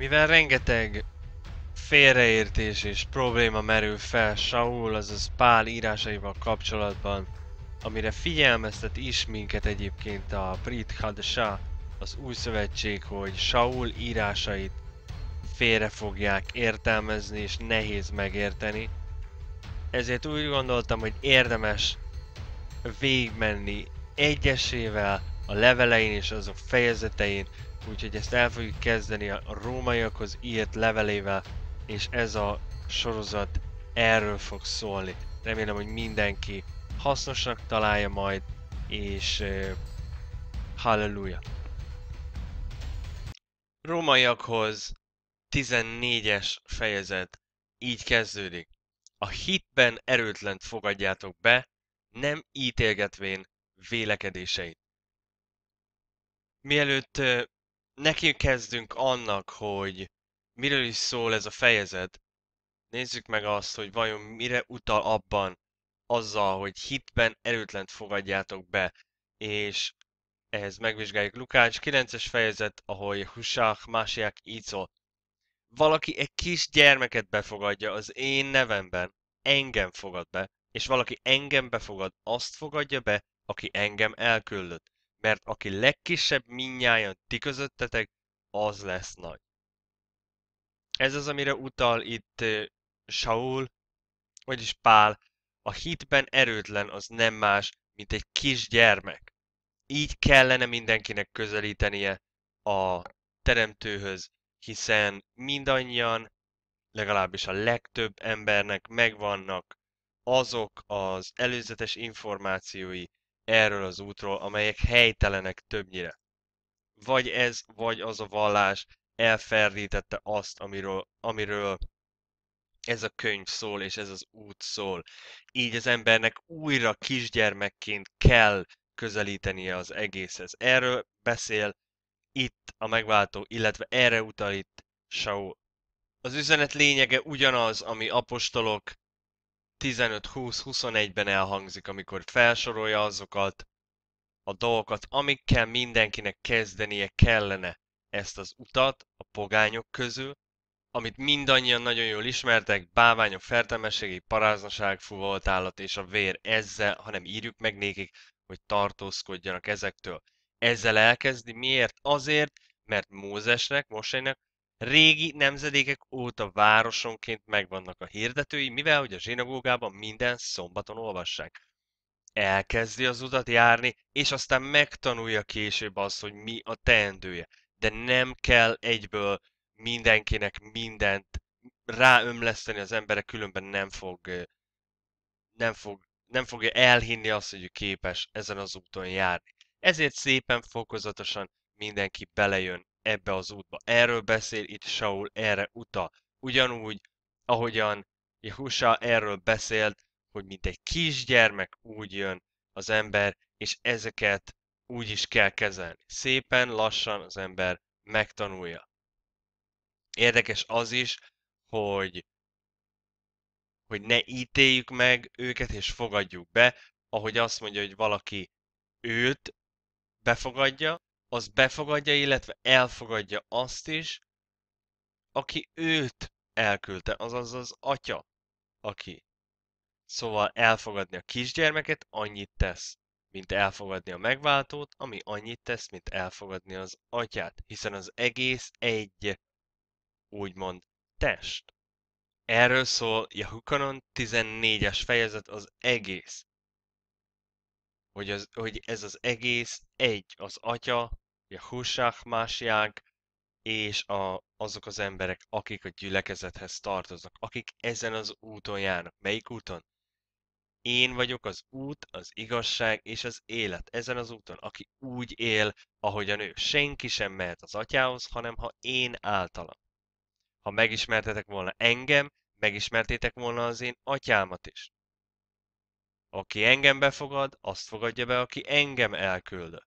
Mivel rengeteg félreértés és probléma merül fel Saul, azaz Pál írásaival kapcsolatban, amire figyelmeztet is minket egyébként a Brit Hadashah, az új szövetség, hogy Saul írásait félre fogják értelmezni és nehéz megérteni. Ezért úgy gondoltam, hogy érdemes végigmenni egyesével a levelein és azok fejezetein, úgyhogy ezt el fogjuk kezdeni a rómaiakhoz írt levelével, és ez a sorozat erről fog szólni. Remélem, hogy mindenki hasznosnak találja majd, és halleluja! Rómaiakhoz 14-es fejezet így kezdődik. A hitben erőtlent fogadjátok be, nem ítélgetvén vélekedéseit. Mielőtt neki kezdünk annak, hogy miről is szól ez a fejezet, nézzük meg azt, hogy vajon mire utal abban azzal, hogy hitben erőtlent fogadjátok be, és ehhez megvizsgáljuk Lukács 9-es fejezet, ahol Husák Másiák így szól. Valaki egy kis gyermeket befogadja az én nevemben, engem fogad be, és valaki engem befogad, azt fogadja be, aki engem elküldött. Mert aki legkisebb minnyájan ti közöttetek, az lesz nagy. Ez az, amire utal itt Saul, vagyis Pál. A hitben erőtlen az nem más, mint egy kis gyermek. Így kellene mindenkinek közelítenie a Teremtőhöz, hiszen mindannyian, legalábbis a legtöbb embernek megvannak azok az előzetes információi erről az útról, amelyek helytelenek többnyire. Vagy ez, vagy az a vallás elferdítette azt, amiről ez a könyv szól, és ez az út szól. Így az embernek újra kisgyermekként kell közelítenie az egészhez. Erről beszél itt a megváltó, illetve erre utal itt Saul. Az üzenet lényege ugyanaz, ami apostolok 15-20-21-ben elhangzik, amikor felsorolja azokat a dolgokat, amikkel mindenkinek kezdenie kellene ezt az utat a pogányok közül, amit mindannyian nagyon jól ismertek, báványok fertelmességei, paráznaság, fuvolt állat és a vér ezzel, hanem írjuk meg nékik, hogy tartózkodjanak ezektől. Ezzel elkezdi, miért? Azért, mert Mózesnek, Mosének régi nemzedékek óta városonként megvannak a hirdetői, mivel hogy a zsinagógában minden szombaton olvassák. Elkezdi az utat járni, és aztán megtanulja később azt, hogy mi a teendője. De nem kell egyből mindenkinek mindent ráömleszteni az emberek, különben nem fogja elhinni azt, hogy ő képes ezen az úton járni. Ezért szépen fokozatosan mindenki belejön ebbe az útba. Erről beszél itt Saul, erre utal. Ugyanúgy, ahogyan Jehusá erről beszélt, hogy mint egy kisgyermek úgy jön az ember, és ezeket úgy is kell kezelni. Szépen, lassan az ember megtanulja. Érdekes az is, hogy ne ítéljük meg őket és fogadjuk be, ahogy azt mondja, hogy valaki őt befogadja, az befogadja, illetve elfogadja azt is, aki őt elküldte, azaz az atya, aki. Szóval elfogadni a kisgyermeket annyit tesz, mint elfogadni a megváltót, ami annyit tesz, mint elfogadni az atyát, hiszen az egész egy, úgymond, test. Erről szól Jehukanon 14-es fejezet az egész. Hogy ez az egész egy, az atya, Jehusák, Másiák, és azok az emberek, akik a gyülekezethez tartoznak, akik ezen az úton járnak. Melyik úton? Én vagyok az út, az igazság és az élet ezen az úton, aki úgy él, ahogyan ő. Senki sem mehet az atyához, hanem ha én általam. Ha megismertetek volna engem, megismertétek volna az én atyámat is. Aki engem befogad, azt fogadja be, aki engem elküldött.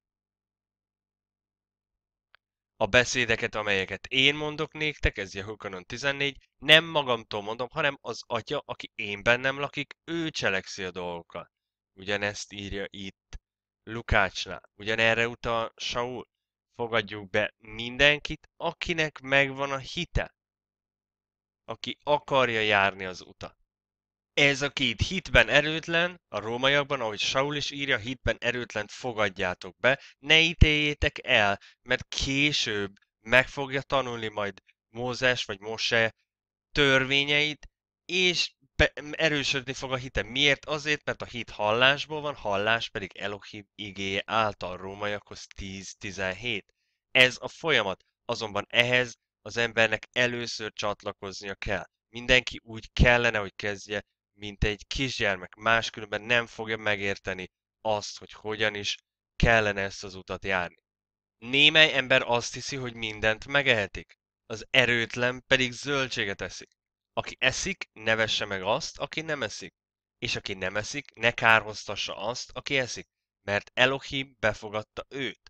A beszédeket, amelyeket én mondok néktek, ez Jehukanon 14, nem magamtól mondom, hanem az atya, aki én bennem lakik, ő cselekszi a dolgokat. Ugyanezt írja itt Lukácsnál. Ugyanerre utal Saul. fogadjuk be mindenkit, akinek megvan a hite, aki akarja járni az utat. Ez, aki itt hitben erőtlen, a rómaiakban, ahogy Saul is írja, hitben erőtlent fogadjátok be, ne ítéljétek el, mert később meg fogja tanulni majd Mózes vagy Mose törvényeit, és erősödni fog a hite. Miért? Azért, mert a hit hallásból van, hallás pedig Elohim igéje által, Rómaiakhoz 10-17. Ez a folyamat, azonban ehhez az embernek először csatlakoznia kell. Mindenki úgy kellene, hogy kezdje, mint egy kisgyermek, máskülönben nem fogja megérteni azt, hogy hogyan is kellene ezt az utat járni. Némely ember azt hiszi, hogy mindent megehetik, az erőtlen pedig zöldséget eszik. Aki eszik, ne vesse meg azt, aki nem eszik. És aki nem eszik, ne kárhoztassa azt, aki eszik, mert Elohim befogadta őt.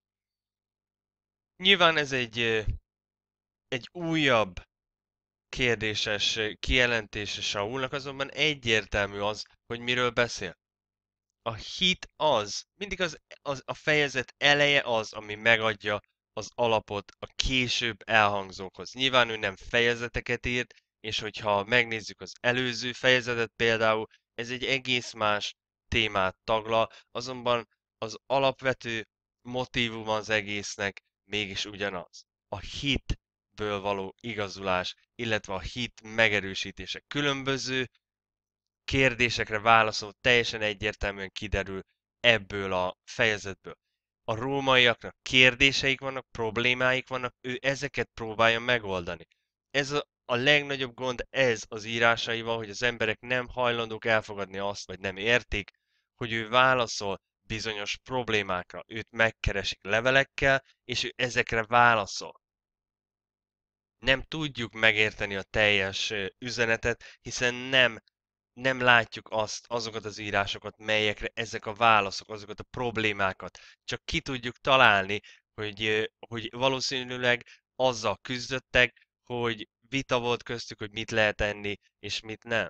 Nyilván ez egy újabb kérdéses kijelentése Saulnak, azonban egyértelmű az, hogy miről beszél. A hit az, mindig a fejezet eleje az, ami megadja az alapot a később elhangzókhoz. Nyilván ő nem fejezeteket írt, és hogyha megnézzük az előző fejezetet például, ez egy egész más témát taglal, azonban az alapvető motívum az egésznek mégis ugyanaz. A hitből való igazulás, illetve a hit megerősítése. Különböző kérdésekre válaszol teljesen egyértelműen kiderül ebből a fejezetből. A rómaiaknak kérdéseik vannak, problémáik vannak, ő ezeket próbálja megoldani. Ez a legnagyobb gond ez az írásaival, hogy az emberek nem hajlandók elfogadni azt, vagy nem értik, hogy ő válaszol bizonyos problémákra. Őt megkeresik levelekkel, és ő ezekre válaszol. Nem tudjuk megérteni a teljes üzenetet, hiszen nem látjuk azokat az írásokat, melyekre ezek a válaszok, azokat a problémákat. Csak ki tudjuk találni, hogy valószínűleg azzal küzdöttek, hogy vita volt köztük, hogy mit lehet enni, és mit nem.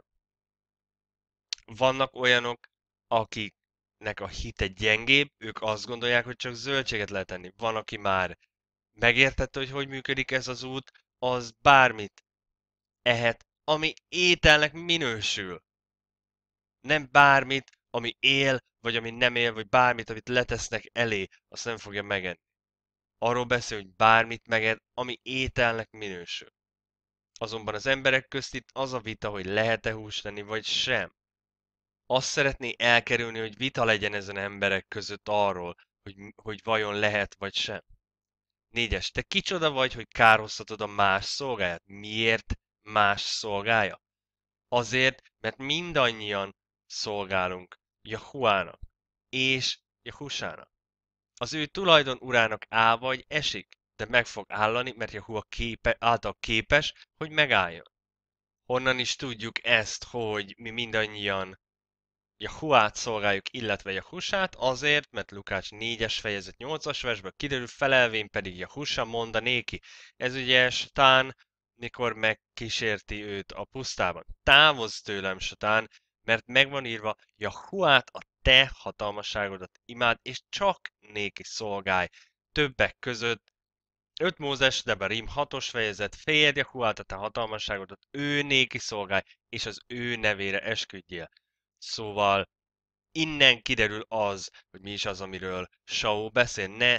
Vannak olyanok, akiknek a hite gyengébb, ők azt gondolják, hogy csak zöldséget lehet enni. Van, aki már megértette, hogy működik ez az út, az bármit ehet, ami ételnek minősül. Nem bármit, ami él, vagy ami nem él, vagy bármit, amit letesznek elé, azt nem fogja megenni. Arról beszél, hogy bármit meged, ami ételnek minősül. Azonban az emberek közt itt az a vita, hogy lehet-e húst tenni, vagy sem. Azt szeretné elkerülni, hogy vita legyen ezen emberek között arról, hogy vajon lehet, vagy sem. 4-es. Te kicsoda vagy, hogy kárhoztatod a más szolgáját? Miért más szolgája? Azért, mert mindannyian szolgálunk Jahuának és Jahusának. Az ő tulajdon urának áll vagy esik, de meg fog állani, mert Jahua által képes, hogy megálljon. Honnan is tudjuk ezt, hogy mi mindannyian Jahuát szolgáljuk, illetve Jahusát, azért, mert Lukács 4-es fejezet 8-as versből kiderül, felelvén pedig Jahusa mondanéki. Ez ugye Satán, mikor megkísérti őt a pusztában. Távozz tőlem, Satán, mert megvan írva, Jahuát, a te hatalmasságodat imád, és csak néki szolgálj. Többek között 5 Mózes, Devarim 6-os fejezet, féld Jahuát, a te hatalmasságodat, ő néki szolgálj, és az ő nevére esküdjél. Szóval innen kiderül az, hogy mi is az, amiről Saul beszél. Ne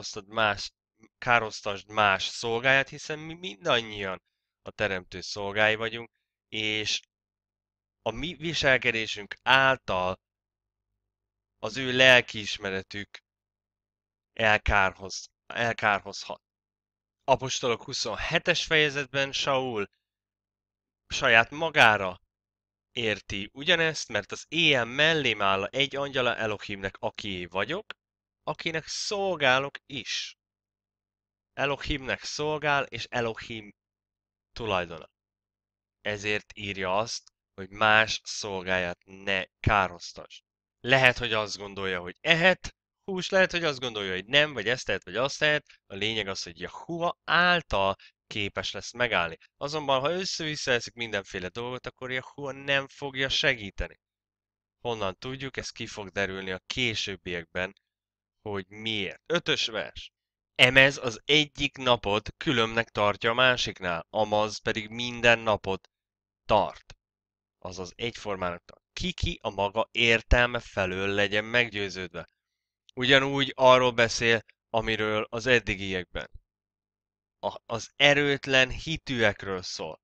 kárhoztasd más szolgáját, hiszen mi mindannyian a teremtő szolgái vagyunk, és a mi viselkedésünk által az ő lelkiismeretük elkárhozhat. Apostolok 27-es fejezetben Saul saját magára érti ugyanezt, mert az éjjel mellém áll egy angyala Elohimnek, akié vagyok, akinek szolgálok is. Elohimnek szolgál, és Elohim tulajdona. Ezért írja azt, hogy más szolgáját ne kárhoztasd. Lehet, hogy azt gondolja, hogy ehet hús, lehet, hogy azt gondolja, hogy nem, vagy ezt tehet, vagy azt tehet. A lényeg az, hogy Jahua által képes lesz megállni. Azonban, ha össze-vissza eszik mindenféle dolgot, akkor Jahua nem fogja segíteni. Honnan tudjuk, ez ki fog derülni a későbbiekben, hogy miért. 5-ös vers. Emez az egyik napot különbnek tartja a másiknál, amaz pedig minden napot tart. Azaz egyformának tart. Ki a maga értelme felől legyen meggyőződve. Ugyanúgy arról beszél, amiről az eddigiekben. Az erőtlen hitűekről szól.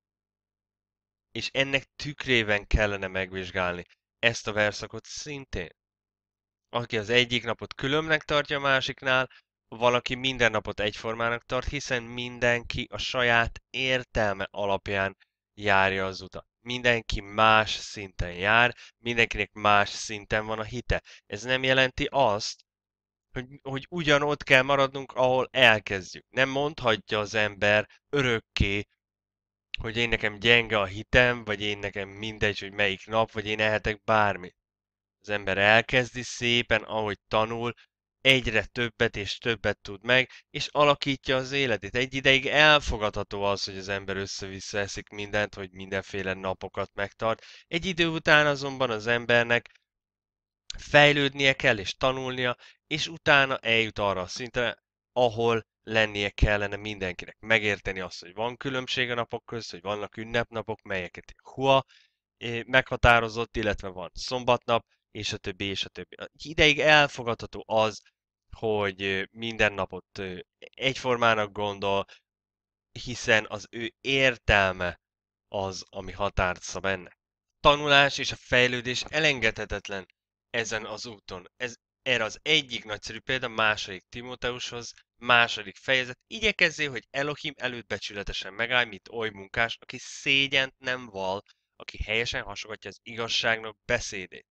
És ennek tükrében kellene megvizsgálni ezt a verszakot szintén. Aki az egyik napot különbnek tartja a másiknál, valaki minden napot egyformának tart, hiszen mindenki a saját értelme alapján járja az utat. Mindenki más szinten jár, mindenkinek más szinten van a hite. Ez nem jelenti azt, hogy ugyanott kell maradnunk, ahol elkezdjük. Nem mondhatja az ember örökké, hogy én nekem gyenge a hitem, vagy én nekem mindegy, hogy melyik nap, vagy én ehetek bármit. Az ember elkezdi szépen, ahogy tanul, egyre többet és többet tud meg, és alakítja az életét. Egy ideig elfogadható az, hogy az ember össze-vissza eszik mindent, hogy mindenféle napokat megtart. Egy idő után azonban az embernek fejlődnie kell és tanulnia, és utána eljut arra a szintre, ahol lennie kellene mindenkinek. Megérteni azt, hogy van különbség a napok között, hogy vannak ünnepnapok, melyeket Hua meghatározott, illetve van szombatnap, és a többi, és a többi. Ideig elfogadható az, hogy minden napot egyformának gondol, hiszen az ő értelme az, ami határt szab ennek. Tanulás és a fejlődés elengedhetetlen ezen az úton. Erre az egyik nagyszerű példa második Timóteushoz, második fejezet. Igyekezzél, hogy Elohim előtt becsületesen megállj, mint oly munkás, aki szégyent nem val, aki helyesen hasogatja az igazságnak beszédét.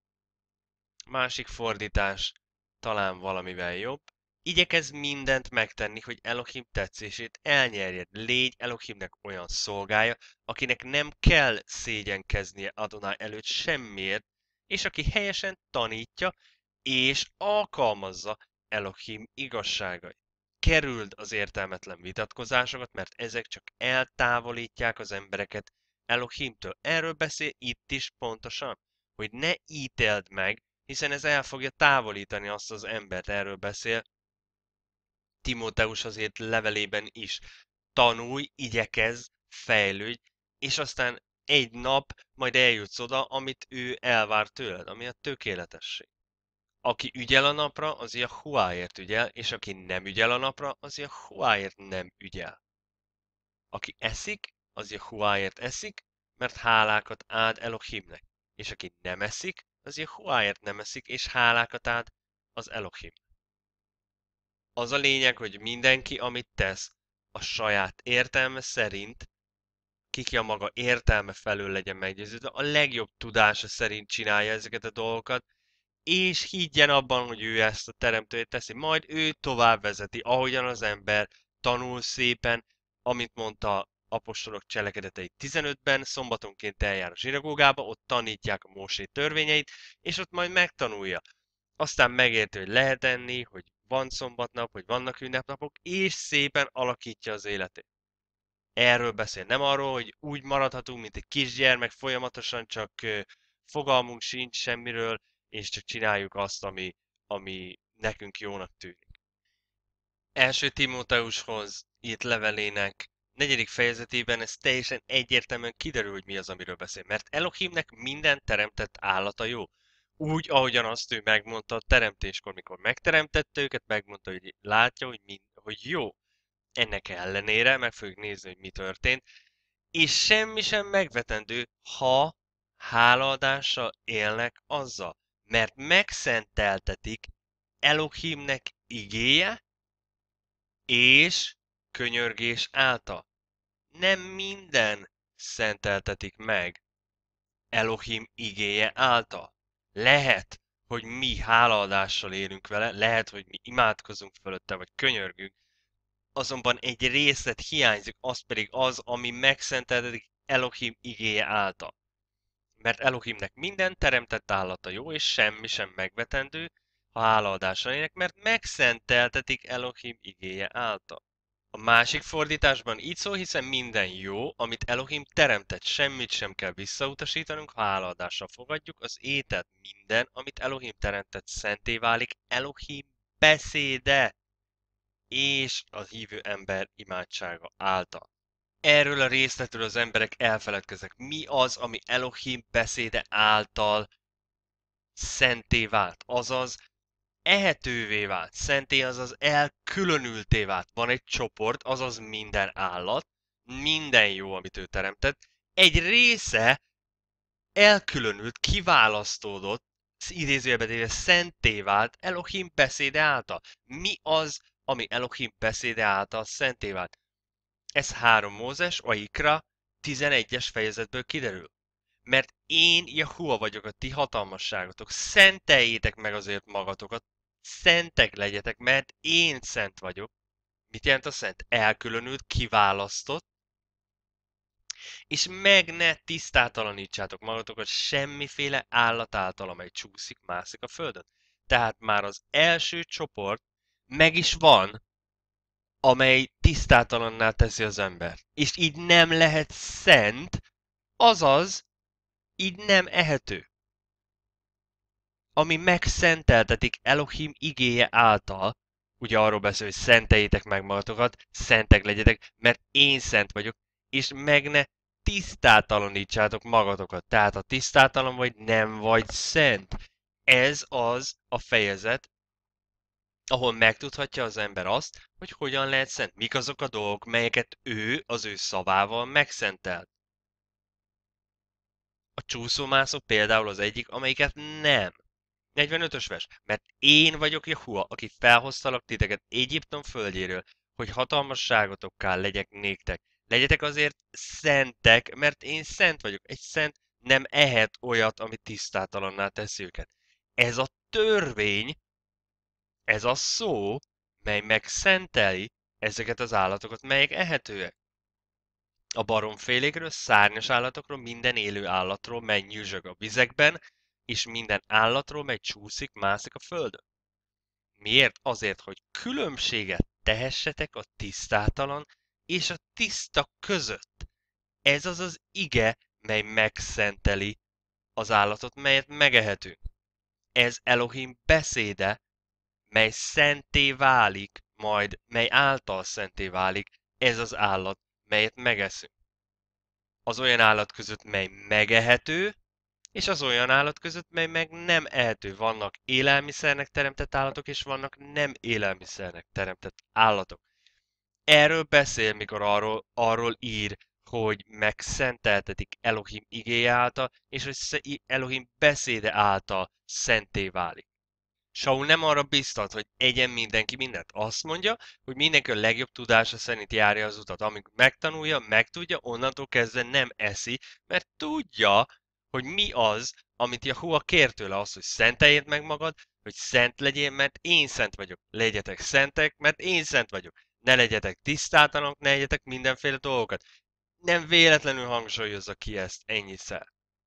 Másik fordítás talán valamivel jobb. Igyekezz mindent megtenni, hogy Elohim tetszését elnyerjed. Légy Elohimnek olyan szolgája, akinek nem kell szégyenkeznie Adonai előtt semmiért, és aki helyesen tanítja és alkalmazza Elohim igazságait. Kerüld az értelmetlen vitatkozásokat, mert ezek csak eltávolítják az embereket Elohimtől. Erről beszél itt is pontosan, hogy ne ítéld meg, hiszen ez el fogja távolítani azt az embert, erről beszél Timóteus azért levelében is. Tanulj, igyekezz, fejlődj, és aztán egy nap majd eljutsz oda, amit ő elvár tőled, ami a tökéletesség. Aki ügyel a napra, az Jahuáért ügyel, és aki nem ügyel a napra, az Jahuáért nem ügyel. Aki eszik, az Jahuáért eszik, mert hálákat ad Elohimnek. És aki nem eszik, az Jahuáért nem eszik, és hálákat ad az Elohim. Az a lényeg, hogy mindenki, amit tesz, a saját értelme szerint, ki a maga értelme felől legyen meggyőződve, a legjobb tudása szerint csinálja ezeket a dolgokat, és higgyen abban, hogy ő ezt a teremtőjét teszi. Majd ő tovább vezeti, ahogyan az ember tanul szépen, amint mondta apostolok cselekedetei 15-ben, szombatonként eljár a zsinagógába, ott tanítják a Mósé törvényeit, és ott majd megtanulja. Aztán megérti, hogy lehet enni, hogy van szombatnap, hogy vannak ünnepnapok, és szépen alakítja az életét. Erről beszél, nem arról, hogy úgy maradhatunk, mint egy kisgyermek, folyamatosan csak fogalmunk sincs semmiről, és csak csináljuk azt, ami nekünk jónak tűnik. Első Timóteushoz írt levelének 4. fejezetében ez teljesen egyértelműen kiderül, hogy mi az, amiről beszél. Mert Elohimnek minden teremtett állata jó. Úgy, ahogyan azt ő megmondta a teremtéskor, mikor megteremtette őket, megmondta, hogy látja, hogy jó. Ennek ellenére meg fogjuk nézni, hogy mi történt. És semmi sem megvetendő, ha hálaadással élnek azzal. Mert megszenteltetik Elohimnek igéje, és könyörgés által. Nem minden szenteltetik meg Elohim igéje által. Lehet, hogy mi hálaadással élünk vele, lehet, hogy mi imádkozunk fölötte, vagy könyörgünk, azonban egy részlet hiányzik, az pedig az, ami megszenteltetik Elohim igéje által. Mert Elohimnek minden teremtett állata jó, és semmi sem megvetendő, ha hálaadással élnek, mert megszenteltetik Elohim igéje által. A másik fordításban így szól, hiszen minden jó, amit Elohim teremtett, semmit sem kell visszautasítanunk, ha hálaadással fogadjuk, az ételt minden, amit Elohim teremtett, szenté válik Elohim beszéde. és a hívő ember imádsága által. Erről a részletről az emberek elfeledkeznek. Mi az, ami Elohim beszéde által szenté vált? Azaz ehetővé vált. Szenté, azaz elkülönülté vált. Van egy csoport, azaz minden állat, minden jó, amit ő teremtett. Egy része elkülönült, kiválasztódott, idézőjelbe téve szenté vált Elohim beszéde által. Mi az, ami Elohim beszéde által szenté vált? Ez 3 Mózes, a Ikra 11-es fejezetből kiderül. Mert én Jehova vagyok, a ti hatalmasságotok. Szenteljétek meg azért magatokat. Szentek legyetek, mert én szent vagyok. Mit jelent a szent? Elkülönült, kiválasztott. És meg ne tisztátalanítsátok magatokat semmiféle állat által, amely csúszik, mászik a földön. Tehát már az első csoport meg is van, amely tisztátalanná teszi az ember. És így nem lehet szent, azaz így nem ehető. Ami megszenteltetik Elohim igéje által, ugye arról beszél, hogy szenteljétek meg magatokat, szentek legyetek, mert én szent vagyok, és meg ne tisztátalanítsátok magatokat. Tehát ha tisztátalan vagy, nem vagy szent. Ez az a fejezet, ahol megtudhatja az ember azt, hogy hogyan lehet szent. Mik azok a dolgok, melyeket ő az ő szavával megszentelt. A csúszómászó például az egyik, amelyiket nem. 45-ös vers. Mert én vagyok Jehova, aki felhoztalak titeket Egyiptom földjéről, hogy hatalmasságotokká legyek néktek. Legyetek azért szentek, mert én szent vagyok. Egy szent nem ehet olyat, ami tisztátalanná teszi őket. Ez a törvény, ez a szó, mely megszenteli ezeket az állatokat, melyek ehetőek. A baromfélékről, szárnyas állatokról, minden élő állatról, mely nyüzsög a vizekben, és minden állatról, mely csúszik, mászik a földön. Miért? Azért, hogy különbséget tehessetek a tisztátalan és a tiszta között. Ez az az ige, mely megszenteli az állatot, melyet megehetünk. Ez Elohim beszéde, mely szenté válik, majd mely által szenté válik, ez az állat, melyet megeszünk. Az olyan állat között, mely megehető, és az olyan állat között, mely meg nem ehető. Vannak élelmiszernek teremtett állatok, és vannak nem élelmiszernek teremtett állatok. Erről beszél, mikor arról ír, hogy megszenteltetik Elohim igéje által, és hogy Elohim beszéde által szenté válik. Saul nem arra biztat, hogy egyen mindenki mindent. Azt mondja, hogy mindenki a legjobb tudása szerint járja az utat. Amikor megtanulja, megtudja, onnantól kezdve nem eszi, mert tudja, hogy mi az, amit Jehova kér tőle, az, hogy szenteljed meg magad, hogy szent legyél, mert én szent vagyok. Legyetek szentek, mert én szent vagyok. Ne legyetek tisztátalanok, ne legyetek mindenféle dolgokat. Nem véletlenül hangsúlyozza ki ezt ennyiszer.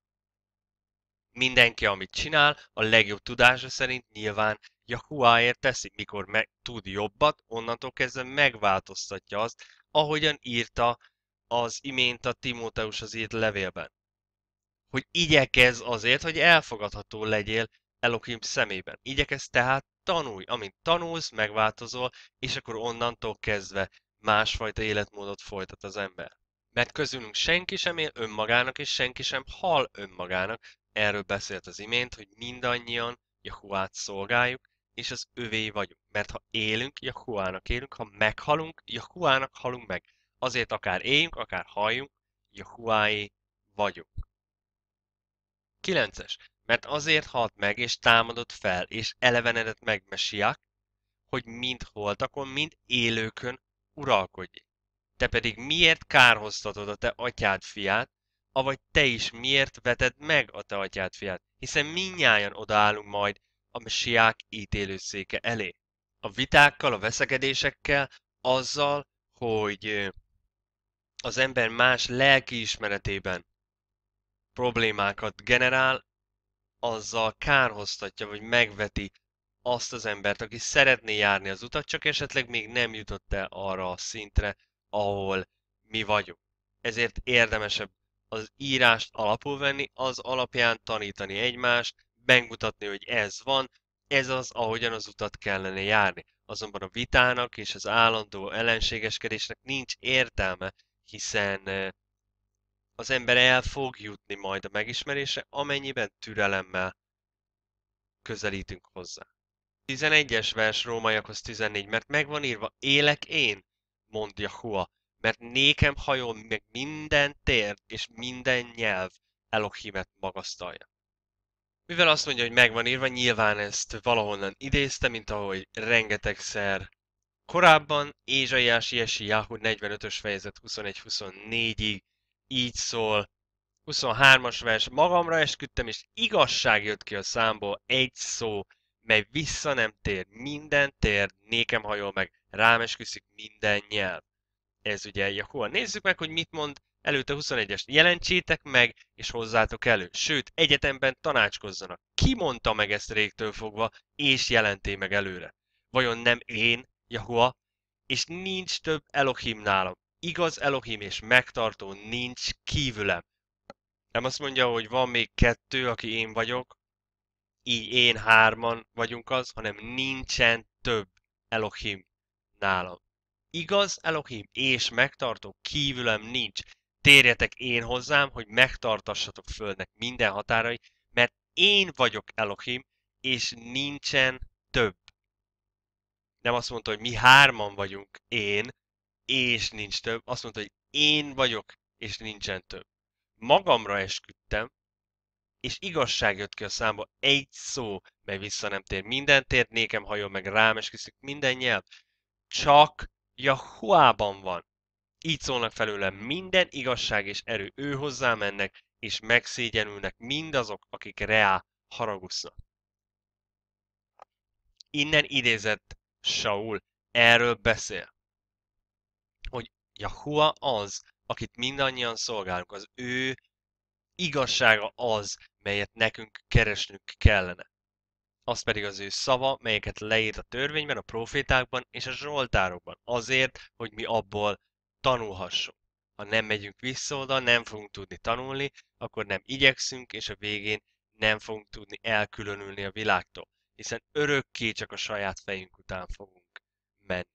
Mindenki, amit csinál, a legjobb tudása szerint nyilván Jahuáért teszi. Mikor tud jobbat, onnantól kezdve megváltoztatja azt, ahogyan írta az imént a Timóteushoz írt levélben. Hogy igyekezz azért, hogy elfogadható legyél Elohim szemében. Igyekezz tehát tanulj. Amint tanulsz, megváltozol, és akkor onnantól kezdve másfajta életmódot folytat az ember. Mert közülünk senki sem él önmagának, és senki sem hal önmagának. Erről beszélt az imént, hogy mindannyian Jahuát szolgáljuk, és az övé vagyunk. Mert ha élünk, Jahuának élünk, ha meghalunk, Jahuának halunk meg. Azért akár éljünk, akár halljunk, Jahuáé vagyunk. 9-es. Mert azért halt meg, és támadott fel, és elevenedett meg Mesiák, hogy mind holtakon, mind élőkön uralkodj. Te pedig miért kárhoztatod a te atyád fiát, avagy te is miért veted meg a te atyád fiát, hiszen mindnyájan odaállunk majd a Mesiák ítélőszéke elé. A vitákkal, a veszekedésekkel, azzal, hogy az ember más lelkiismeretében problémákat generál, azzal kárhoztatja, vagy megveti azt az embert, aki szeretné járni az utat, csak esetleg még nem jutott el arra a szintre, ahol mi vagyunk. Ezért érdemesebb az írást alapul venni, az alapján tanítani egymást, megmutatni, hogy ez van, ez az, ahogyan az utat kellene járni. azonban a vitának és az állandó ellenségeskedésnek nincs értelme, hiszen az ember el fog jutni majd a megismerésre, amennyiben türelemmel közelítünk hozzá. 11-es vers Rómaiakhoz 14, mert megvan írva, élek én, mond Jahua, mert nékem hajol meg minden térd és minden nyelv Elohimet magasztalja. Mivel azt mondja, hogy megvan írva, nyilván ezt valahonnan idézte, mint ahogy rengetegszer korábban, Ézsaiás Jesiáhu 45-ös fejezet 21-24-ig így szól, 23-as vers, magamra esküdtem, és igazság jött ki a számból, egy szó, mely vissza nem tér, minden tér, nékem hajol meg, rám esküszik minden nyelv. Ez ugye Jahua. Nézzük meg, hogy mit mond előtte 21-es. Jelentsétek meg, és hozzátok elő. Sőt, egyetemben tanácskozzanak. Ki mondta meg ezt régtől fogva, és jelenté meg előre? Vajon nem én, Jahua? És nincs több Elohim nálam. Igaz Elohim és megtartó nincs kívülem. Nem azt mondja, hogy van még kettő, aki én vagyok, így én hárman vagyunk az, hanem nincsen több Elohim nálam. Igaz Elohim és megtartó kívülem nincs. Térjetek én hozzám, hogy megtartassatok földnek minden határai, mert én vagyok Elohim, és nincsen több. Nem azt mondta, hogy mi hárman vagyunk én, és nincs több. Azt mondta, hogy én vagyok, és nincsen több. Magamra esküdtem, és igazság jött ki a számba, egy szó, mely vissza nem tér. Minden tért nékem hajol meg rám, esküszik minden nyelv. Csak Jahuában van. Így szólnak felőlem minden igazság és erő. Ő hozzá mennek, és megszégyenülnek mindazok, akik reá haragusznak. Innen idézett Saul, erről beszél, hogy Jahua az, akit mindannyian szolgálunk, az ő igazsága az, melyet nekünk keresnünk kellene. Az pedig az ő szava, melyeket leírt a törvényben, a profétákban és a zsoltárokban, azért, hogy mi abból tanulhassunk. Ha nem megyünk vissza oda, nem fogunk tudni tanulni, akkor nem igyekszünk, és a végén nem fogunk tudni elkülönülni a világtól, hiszen örökké csak a saját fejünk után fogunk menni.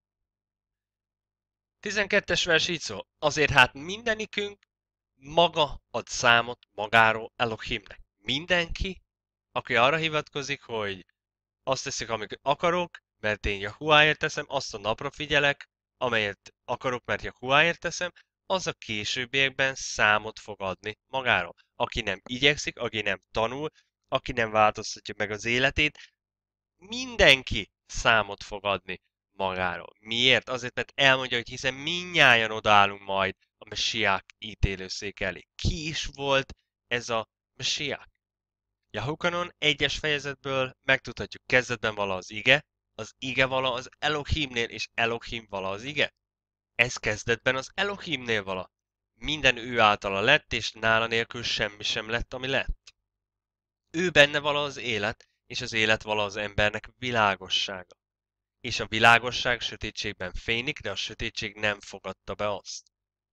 12-es vers így szól, azért hát mindenikünk maga ad számot magáról Elohimnek. Mindenki, aki arra hivatkozik, hogy azt teszik, amit akarok, mert én Jahuáért teszem, azt a napra figyelek, amelyet akarok, mert Jahuáért teszem, az a későbbiekben számot fog adni magáról. Aki nem igyekszik, aki nem tanul, aki nem változtatja meg az életét, mindenki számot fog adni magáról. Miért? Azért, mert elmondja, hogy hiszen mindnyájan odaállunk majd a Mesiák ítélőszék elé. Ki is volt ez a Mesiák? Jahukanon 1-es fejezetből megtudhatjuk, kezdetben vala az ige vala az Elohimnél, és Elohim vala az ige. Ez kezdetben az Elohimnél vala. Minden ő általa lett, és nála nélkül semmi sem lett, ami lett. Ő benne vala az élet, és az élet vala az embernek világossága. És a világosság sötétségben fénik, de a sötétség nem fogadta be azt.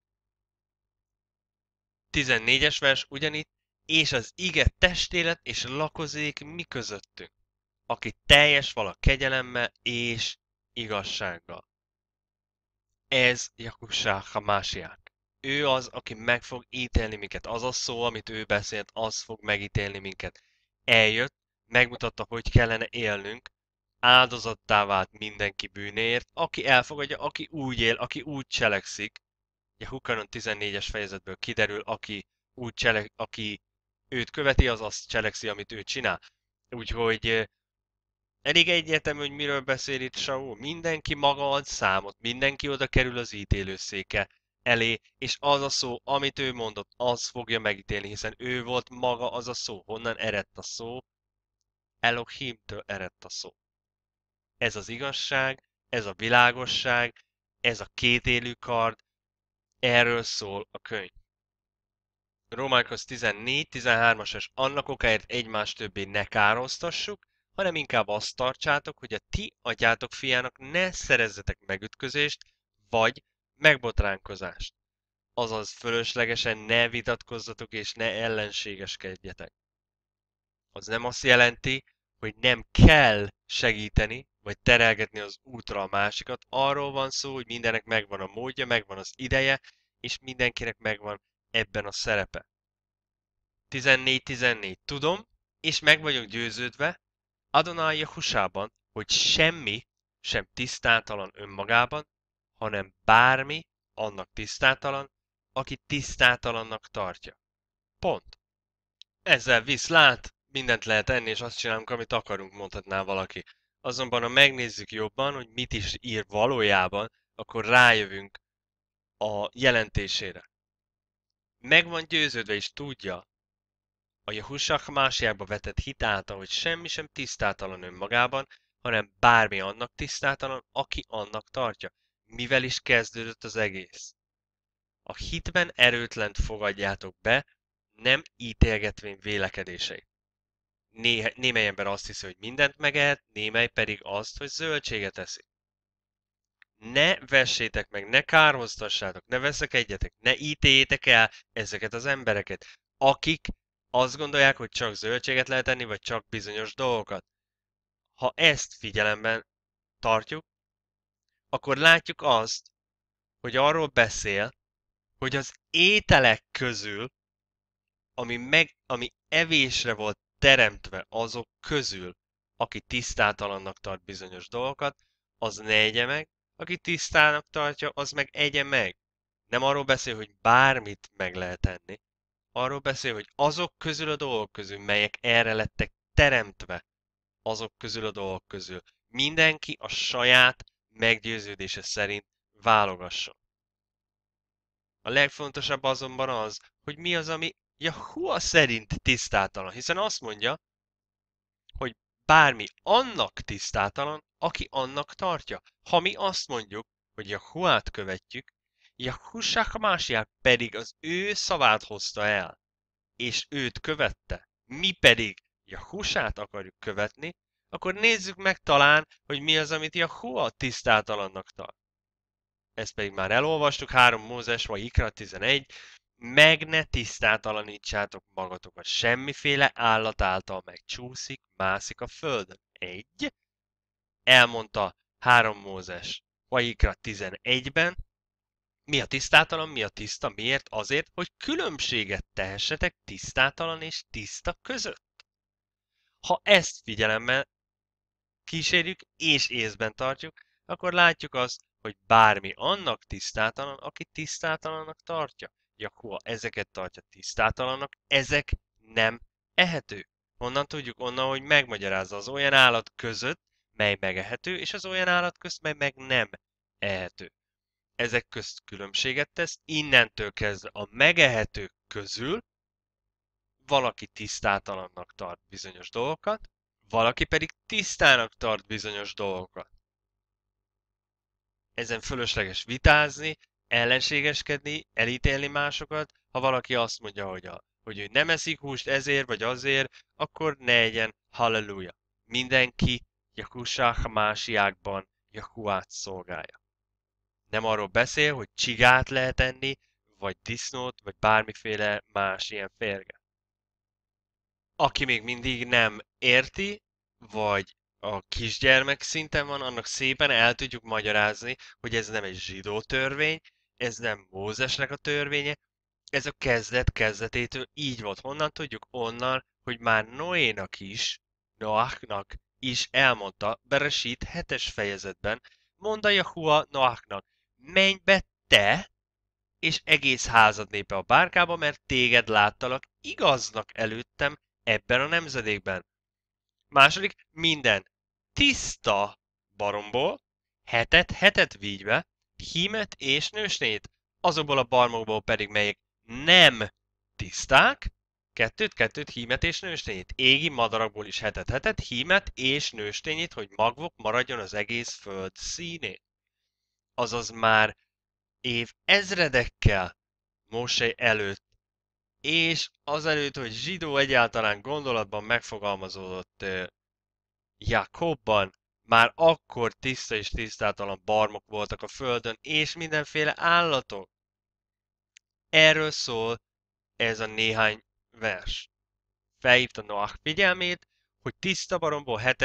14-es vers ugyanitt, és az ige testélet és lakozék mi közöttünk, aki teljes vala kegyelemmel és igazsággal. Ez Jakussá Hamásiák. Ő az, aki meg fog ítélni minket. Az a szó, amit ő beszélt, az fog megítélni minket. Eljött, megmutatta, hogy kellene élnünk, áldozattá vált mindenki bűnéért, aki elfogadja, aki úgy él, aki úgy cselekszik. Jahukanon 14-es fejezetből kiderül, aki őt követi, az azt cselekszi, amit ő csinál. Úgyhogy elég egyértelmű, hogy miről beszél itt Saul. Mindenki maga ad számot, mindenki oda kerül az ítélőszéke elé, és az a szó, amit ő mondott, az fogja megítélni, hiszen ő volt maga az a szó. Honnan eredt a szó? Elohimtől eredt a szó. Ez az igazság, ez a világosság, ez a kétélű kard, erről szól a könyv. Rómaiakhoz 14-13-as, és annak okáért egymást többé ne károsztassuk, hanem inkább azt tartsátok, hogy a ti atyátok fiának ne szerezzetek megütközést, vagy megbotránkozást. Azaz fölöslegesen ne vitatkozzatok és ne ellenségeskedjetek. Az nem azt jelenti, hogy nem kell segíteni, vagy terelgetni az útra a másikat. Arról van szó, hogy mindennek megvan a módja, megvan az ideje, és mindenkinek megvan ebben a szerepe. 14-14. Tudom, és meg vagyok győződve Adonai Jehusában, hogy semmi sem tisztátalan önmagában, hanem bármi annak tisztátalan, aki tisztátalannak tartja. Pont. Ezzel viszlát, mindent lehet enni, és azt csinálunk, amit akarunk, mondhatná valaki. Azonban, ha megnézzük jobban, hogy mit is ír valójában, akkor rájövünk a jelentésére. Meg van győződve és tudja a Jehussá Másiákba vetett hit által, hogy semmi sem tisztátalan önmagában, hanem bármi annak tisztátalan, aki annak tartja. Mivel is kezdődött az egész? A hitben erőtlent fogadjátok be, nem ítélgetvén vélekedéseit. Némely ember azt hiszi, hogy mindent megehet, némely pedig azt, hogy zöldséget eszik. Ne vessétek meg, ne kárhoztassátok, ne veszekedjetek, ne ítéljétek el ezeket az embereket, akik azt gondolják, hogy csak zöldséget lehet enni, vagy csak bizonyos dolgokat. Ha ezt figyelemben tartjuk, akkor látjuk azt, hogy arról beszél, hogy az ételek közül, ami evésre volt teremtve azok közül, aki tisztátalannak tart bizonyos dolgokat, az ne egye meg, aki tisztának tartja, az meg egye meg. Nem arról beszél, hogy bármit meg lehet enni. Arról beszél, hogy azok közül a dolgok közül, melyek erre lettek teremtve, azok közül a dolgok közül mindenki a saját meggyőződése szerint válogasson. A legfontosabb azonban az, hogy mi az, ami Jahua szerint tisztátalan, hiszen azt mondja, hogy bármi annak tisztátalan, aki annak tartja. Ha mi azt mondjuk, hogy Jahuát követjük, Jahussák Másiák pedig az ő szavát hozta el, és őt követte, mi pedig Jahusát akarjuk követni, akkor nézzük meg talán, hogy mi az, amit Jahua tisztátalannak tart. Ezt pedig már elolvastuk, 3 Mózes vagy Ikra 11, meg ne tisztátalanítsátok magatokat, semmiféle állat által megcsúszik, mászik a földön. 1. Elmondta 3 Mózes Vajikra 11-ben, mi a tisztátalan, mi a tiszta, miért? Azért, hogy különbséget tehessetek tisztátalan és tiszta között. Ha ezt figyelemmel kísérjük és észben tartjuk, akkor látjuk azt, hogy bármi annak tisztátalan, aki tisztátalannak tartja. Jahua ezeket tartja tisztátalannak, ezek nem ehetők. Honnan tudjuk? Onnan, hogy megmagyarázza az olyan állat között, mely megehető, és az olyan állat közt, mely meg nem ehető. Ezek közt különbséget tesz, innentől kezdve a megehetők közül valaki tisztátalannak tart bizonyos dolgokat, valaki pedig tisztának tart bizonyos dolgokat. Ezen fölösleges vitázni, ellenségeskedni, elítélni másokat, ha valaki azt mondja, hogy ő nem eszik húst ezért vagy azért, akkor ne egyen, halleluja. Mindenki Jahussá Másiákban Jahuát szolgálja. Nem arról beszél, hogy csigát lehet enni, vagy disznót, vagy bármiféle más ilyen férge. Aki még mindig nem érti, vagy a kisgyermek szinten van, annak szépen el tudjuk magyarázni, hogy ez nem egy zsidó törvény, ez nem Mózesnek a törvénye, ez a kezdetétől így volt. Honnan tudjuk? Onnan, hogy már Noachnak is elmondta, Beresít 7. fejezetben, mondta Jahua Noachnak, menj be te, és egész házad népe a bárkába, mert téged láttalak igaznak előttem ebben a nemzedékben. Második, minden tiszta baromból, hetet vígy be, hímet és nőstényét, azokból a barmokból pedig melyek nem tiszták, kettőt, hímet és nőstényét. Égi madarakból is hetet, hímet és nőstényét, hogy magvok maradjon az egész föld színén. Azaz már év ezredekkel Móse előtt, és azelőtt, hogy zsidó egyáltalán gondolatban megfogalmazódott Jakobban, már akkor tiszta és tisztátalan barmok voltak a földön, és mindenféle állatok. Erről szól ez a néhány vers. Felhívta Noach figyelmét, hogy tiszta baromból hetet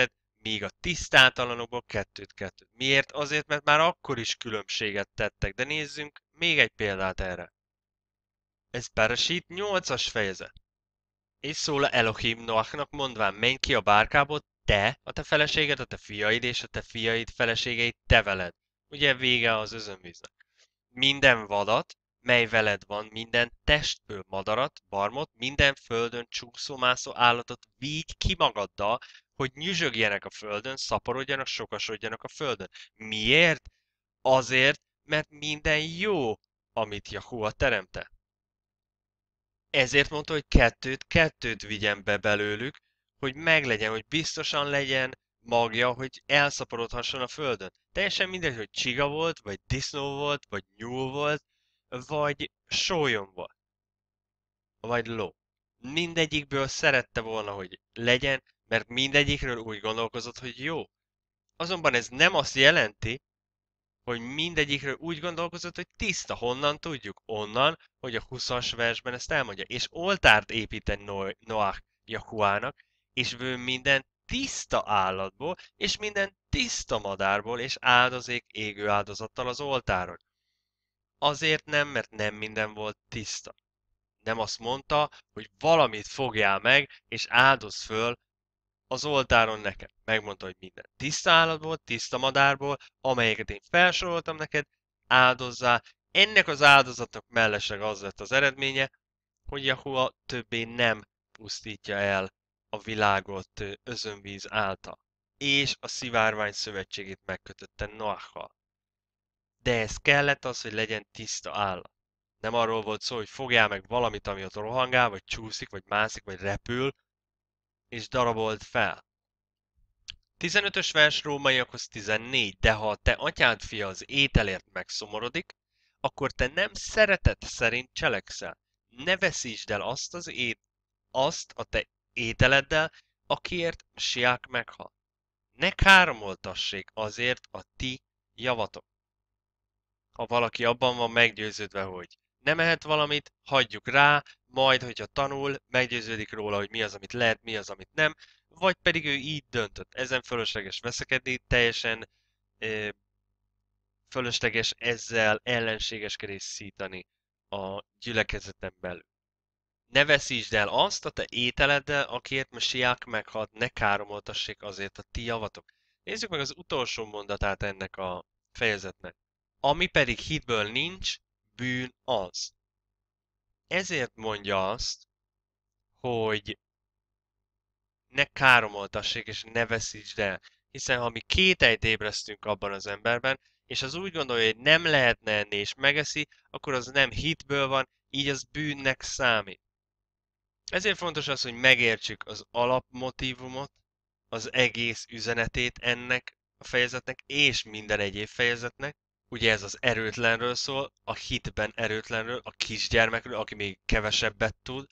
míg a tisztátalanokból kettőt. Miért? Azért, mert már akkor is különbséget tettek, de nézzünk még egy példát erre. Ez Bereshit 8-as fejezet. És szól Elohim Noachnak mondván, menj ki a bárkából, te, a te feleséged, a te fiaid és a te fiaid feleségeit te veled. Ugye vége az özönvíznek. Minden vadat, mely veled van, minden testből madarat, barmot, minden földön csúszómászó állatot vigy ki magaddal, hogy nyüzsögjenek a földön, szaporodjanak, sokasodjanak a földön. Miért? Azért, mert minden jó, amit Jahua teremtett. Ezért mondta, hogy kettőt vigyen be belőlük, hogy meglegyen, hogy biztosan legyen magja, hogy elszaporodhasson a földön. Teljesen mindegy, hogy csiga volt, vagy disznó volt, vagy nyúl volt, vagy sólyom volt, vagy ló. Mindegyikből szerette volna, hogy legyen, mert mindegyikről úgy gondolkozott, hogy jó. Azonban ez nem azt jelenti, hogy mindegyikről úgy gondolkozott, hogy tiszta. Honnan tudjuk? Onnan, hogy a 20-as versben ezt elmondja. És oltárt épített Noach Jahuának, és ő minden tiszta állatból, és minden tiszta madárból, és áldozék égő áldozattal az oltáron. Azért nem, mert nem minden volt tiszta. Nem azt mondta, hogy valamit fogjál meg, és áldoz föl az oltáron nekem. Megmondta, hogy minden tiszta állatból, tiszta madárból, amelyeket én felsoroltam neked, áldozzá. Ennek az áldozatnak mellesleg az lett az eredménye, hogy Jahua többé nem pusztítja el a világot özönvíz által. És a szivárvány szövetségét megkötötte Noachal. De ez kellett az, hogy legyen tiszta állat. Nem arról volt szó, hogy fogjál meg valamit, ami ott rohangál, vagy csúszik, vagy mászik, vagy repül, és darabolt fel. 15-ös vers Rómaiakhoz 14. De ha a te atyád fia az ételért megszomorodik, akkor te nem szeretet szerint cselekszel. Ne veszítsd el azt a te ételeddel, akiért Siák meghal. Ne káromoltassék azért a ti javatok. Ha valaki abban van meggyőződve, hogy nem ehet valamit, hagyjuk rá, majd, hogyha tanul, meggyőződik róla, hogy mi az, amit lehet, mi az, amit nem, vagy pedig ő így döntött. Ezen fölösleges veszekedni, teljesen fölösleges ezzel ellenségeskedést szítani a gyülekezeten belül. Ne veszítsd el azt a te ételeddel, akiért Mesiák meghalt, ne káromoltassék azért a ti javatok. Nézzük meg az utolsó mondatát ennek a fejezetnek. Ami pedig hitből nincs, bűn az. Ezért mondja azt, hogy ne káromoltassék és ne veszítsd el. Hiszen ha mi kételyt ébresztünk abban az emberben, és az úgy gondolja, hogy nem lehetne enni és megeszi, akkor az nem hitből van, így az bűnnek számít. Ezért fontos az, hogy megértsük az alapmotívumot, az egész üzenetét ennek a fejezetnek, és minden egyéb fejezetnek. Ugye ez az erőtlenről szól, a hitben erőtlenről, a kisgyermekről, aki még kevesebbet tud,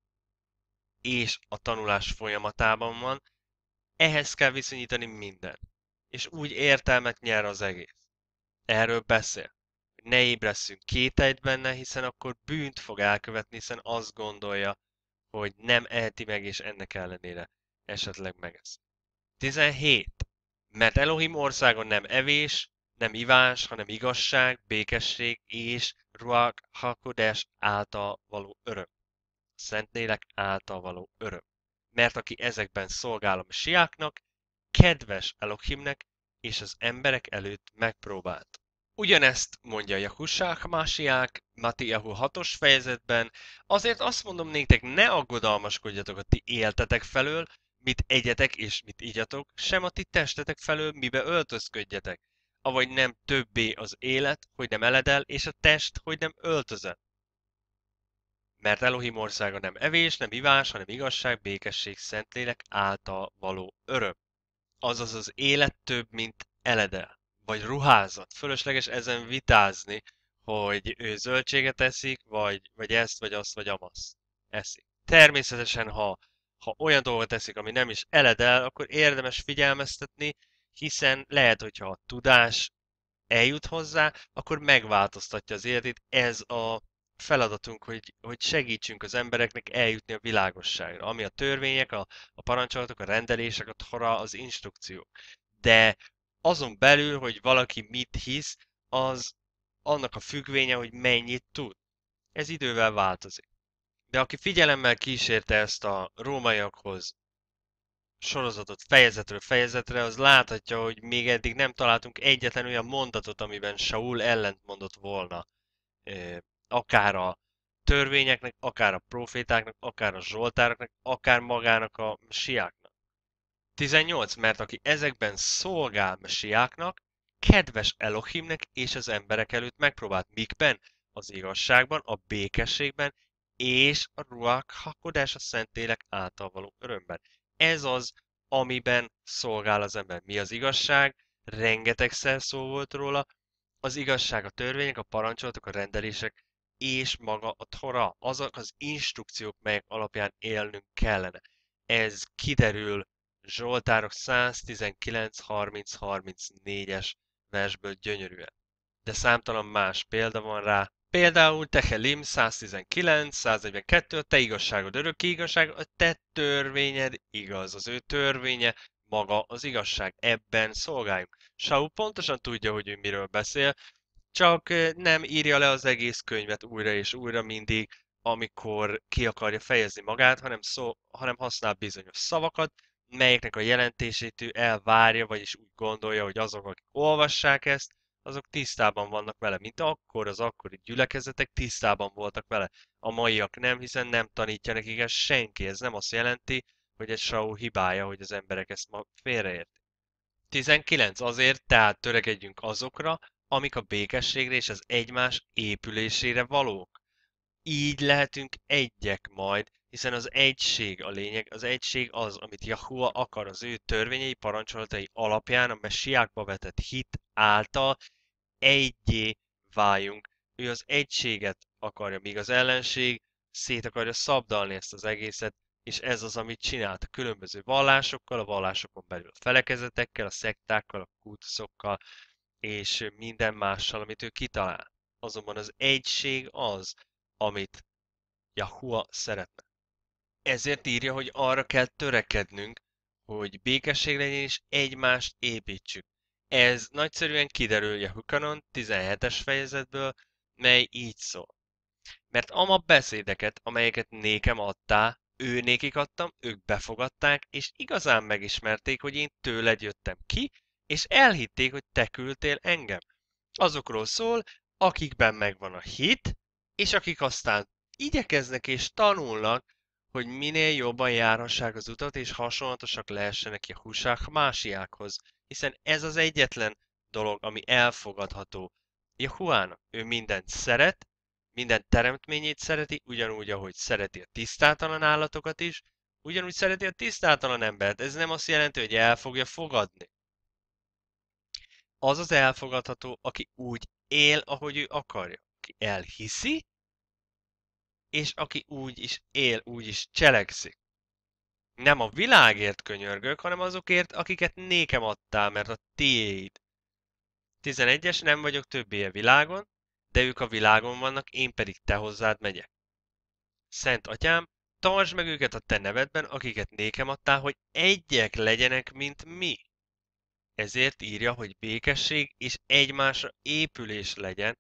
és a tanulás folyamatában van. Ehhez kell viszonyítani minden. És úgy értelmet nyer az egész. Erről beszél. Ne ébresszünk kételyt benne, hiszen akkor bűnt fog elkövetni, hiszen azt gondolja, hogy nem eheti meg, és ennek ellenére esetleg megesz. 17. Mert Elohim országon nem evés, nem ivás, hanem igazság, békesség és Ruach HaKodesh által való öröm. Szentlélek által való öröm. Mert aki ezekben szolgál a Mesiáknak, kedves Elohimnek és az emberek előtt megpróbált. Ugyanezt mondja Jahussák Másiák, Mattiahu 6-os fejezetben, azért azt mondom néktek, ne aggodalmaskodjatok a ti éltetek felől, mit egyetek és mit igyatok, sem a ti testetek felől, mibe öltözködjetek, avagy nem többé az élet, hogy nem eledel, és a test, hogy nem öltözet. Mert Elohim országa nem evés, nem ivás, hanem igazság, békesség, szentlélek által való öröm. Azaz az élet több, mint eledel, vagy ruházat. Fölösleges ezen vitázni, hogy ő zöldséget eszik, vagy ezt, vagy azt, vagy amazt eszik. Természetesen, ha olyan dolgot eszik, ami nem is eledel, akkor érdemes figyelmeztetni, hiszen lehet, hogyha a tudás eljut hozzá, akkor megváltoztatja az életét. Ez a feladatunk, hogy segítsünk az embereknek eljutni a világosságra, ami a törvények, a parancsolatok, a rendelések, a Tora, az instrukciók. De azon belül, hogy valaki mit hisz, az annak a függvénye, hogy mennyit tud. Ez idővel változik. De aki figyelemmel kísérte ezt a rómaiakhoz sorozatot fejezetről fejezetre, az láthatja, hogy még eddig nem találtunk egyetlen olyan mondatot, amiben Saul ellent mondott volna. Akár a törvényeknek, akár a profétáknak, akár a zsoltároknak, akár magának a siáknak. 18. Mert aki ezekben szolgál mesiáknak, kedves Elohimnek és az emberek előtt megpróbált mikben? Az igazságban, a békességben és a ruach hakodás a szentélek által való örömben. Ez az, amiben szolgál az ember. Mi az igazság? Rengetegszer szó volt róla. Az igazság a törvények, a parancsolatok, a rendelések és maga a Tora, azok az instrukciók, melyek alapján élnünk kellene. Ez kiderül Zsoltárok 119, 30, 34-es versből gyönyörűen. De számtalan más példa van rá. Például Tehelim 119, 142, a te igazságod örökké igazság, a te törvényed igaz, az ő törvénye maga az igazság. Ebben szolgáljunk. Saul pontosan tudja, hogy ő miről beszél, csak nem írja le az egész könyvet újra és újra mindig, amikor ki akarja fejezni magát, hanem használ bizonyos szavakat, melyeknek a jelentését ő elvárja, vagyis úgy gondolja, hogy azok, akik olvassák ezt, azok tisztában vannak vele, mint akkor az akkori gyülekezetek tisztában voltak vele. A maiak nem, hiszen nem tanítja nekik ezt senki. Ez nem azt jelenti, hogy egy Saul hibája, hogy az emberek ezt ma félreértik. 19. Azért tehát törekedjünk azokra, amik a békességre és az egymás épülésére valók. Így lehetünk egyek majd, hiszen az egység a lényeg, az egység az, amit Jahua akar az ő törvényei, parancsolatai alapján, a messiákba vetett hit által egyé váljunk. Ő az egységet akarja, míg az ellenség szét akarja szabdalni ezt az egészet, és ez az, amit csinált a különböző vallásokkal, a vallásokon belül a felekezetekkel, a szektákkal, a kultuszokkal, és minden mással, amit ő kitalál. Azonban az egység az, amit Jahua szeretne. Ezért írja, hogy arra kell törekednünk, hogy békesség legyen és egymást építsük. Ez nagyszerűen kiderül Jehukanon 17-es fejezetből, mely így szól. Mert ama beszédeket, amelyeket nékem adtál, ő nékik adtam, ők befogadták, és igazán megismerték, hogy én tőled jöttem ki, és elhitték, hogy te küldtél engem. Azokról szól, akikben megvan a hit, és akik aztán igyekeznek és tanulnak, hogy minél jobban járhassák az utat, és hasonlatosak lehessenek a húsák másiákhoz, hiszen ez az egyetlen dolog, ami elfogadható. Jahuának ő mindent szeret, minden teremtményét szereti, ugyanúgy, ahogy szereti a tisztátalan állatokat is, ugyanúgy szereti a tisztátalan embert. Ez nem azt jelenti, hogy el fogja fogadni. Az az elfogadható, aki úgy él, ahogy ő akarja. Aki elhiszi, és aki úgy is él, úgy is cselekszik. Nem a világért könyörgök, hanem azokért, akiket nékem adtál, mert a tiéd. 11-es, nem vagyok többé a világon, de ők a világon vannak, én pedig te hozzád megyek. Szent atyám, tartsd meg őket a te nevedben, akiket nékem adtál, hogy egyek legyenek, mint mi. Ezért írja, hogy békesség és egymásra épülés legyen,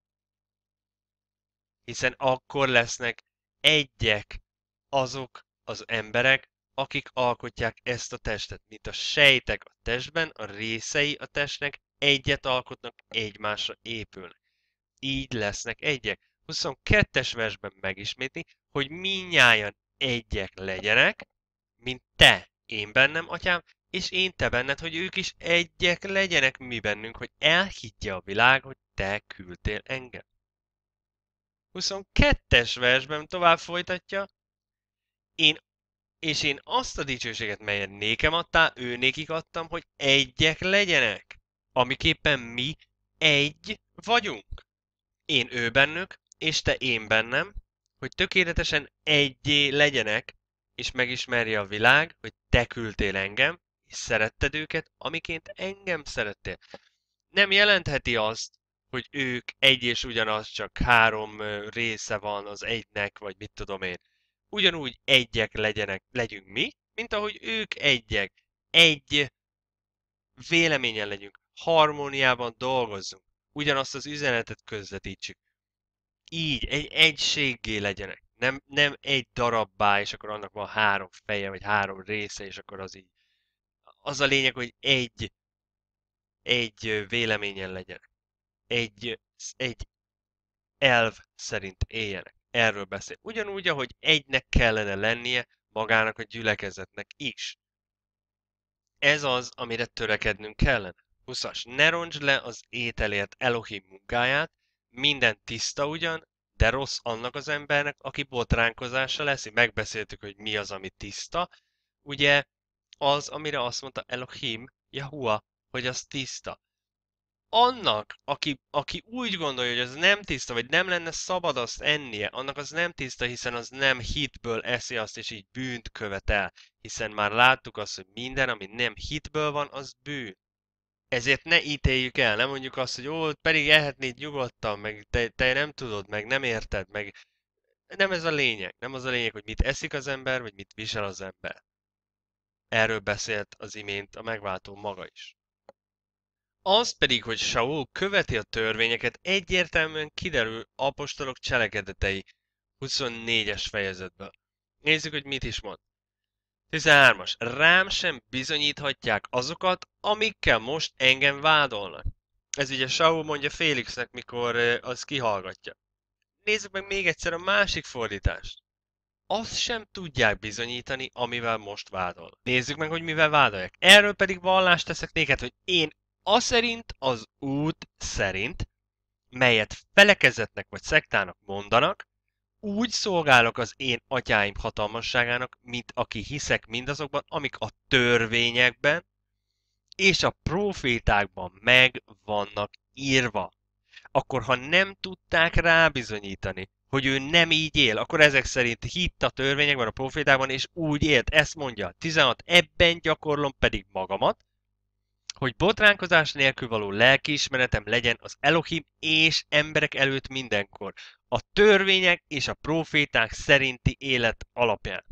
hiszen akkor lesznek egyek azok az emberek, akik alkotják ezt a testet. Mint a sejtek a testben, a részei a testnek egyet alkotnak, egymásra épülnek. Így lesznek egyek. 22-es versben megismétli, hogy mindnyájan egyek legyenek, mint te, én bennem, atyám, és én te benned, hogy ők is egyek legyenek mi bennünk, hogy elhiggye a világ, hogy te küldtél engem. 22-es versben tovább folytatja, én azt a dicsőséget, melyet nékem adtál, ő nékik adtam, hogy egyek legyenek, amiképpen mi egy vagyunk. Én ő bennük, és te én bennem, hogy tökéletesen egyé legyenek, és megismerje a világ, hogy te küldtél engem, és szeretted őket, amiként engem szerettél. Nem jelentheti azt, hogy ők egy és ugyanaz, csak három része van az egynek, vagy mit tudom én. Ugyanúgy egyek legyünk mi, mint ahogy ők egyek. Egy véleményen legyünk, harmóniában dolgozzunk, ugyanazt az üzenetet közvetítsük. Így, egy egységgé legyenek. Nem egy darabbá, és akkor annak van három feje, vagy három része, és akkor az így. Az a lényeg, hogy egy véleményen legyenek. Egy elv szerint éljenek. Erről beszél. Ugyanúgy, ahogy egynek kellene lennie magának a gyülekezetnek is. Ez az, amire törekednünk kellene. 20-as. Ne roncsd le az ételért Elohim munkáját, minden tiszta ugyan, de rossz annak az embernek, aki botránkozása lesz. Megbeszéltük, hogy mi az, ami tiszta. Ugye az, amire azt mondta Elohim, Jahua, hogy az tiszta. Annak, aki úgy gondolja, hogy az nem tiszta, vagy nem lenne szabad azt ennie, annak az nem tiszta, hiszen az nem hitből eszi azt, és így bűnt követel. Hiszen már láttuk azt, hogy minden, ami nem hitből van, az bűn. Ezért ne ítéljük el, nem mondjuk azt, hogy ó, pedig ehetnéd nyugodtan, meg te nem tudod, meg nem érted, meg nem ez a lényeg. Nem az a lényeg, hogy mit eszik az ember, vagy mit visel az ember. Erről beszélt az imént a megváltó maga is. Az pedig, hogy Saul követi a törvényeket, egyértelműen kiderül apostolok cselekedetei 24-es fejezetből. Nézzük, hogy mit is mond. 13-as. Rám sem bizonyíthatják azokat, amikkel most engem vádolnak. Ez ugye Saul mondja Félixnek, mikor az kihallgatja. Nézzük meg még egyszer a másik fordítást. Azt sem tudják bizonyítani, amivel most vádol. Nézzük meg, hogy mivel vádolják. Erről pedig vallást teszek néked, hogy én aszerint az út szerint, melyet felekezetnek vagy szektának mondanak, úgy szolgálok az én atyáim hatalmasságának, mint aki hiszek mindazokban, amik a törvényekben és a profétákban meg vannak írva. Akkor ha nem tudták rábizonyítani, hogy ő nem így él, akkor ezek szerint hitt a törvényekben, a profétákban, és úgy élt. Ezt mondja 16. Ebben gyakorlom pedig magamat, hogy botránkozás nélkül való lelkiismeretem legyen az Elohim és emberek előtt mindenkor, a törvények és a proféták szerinti élet alapján.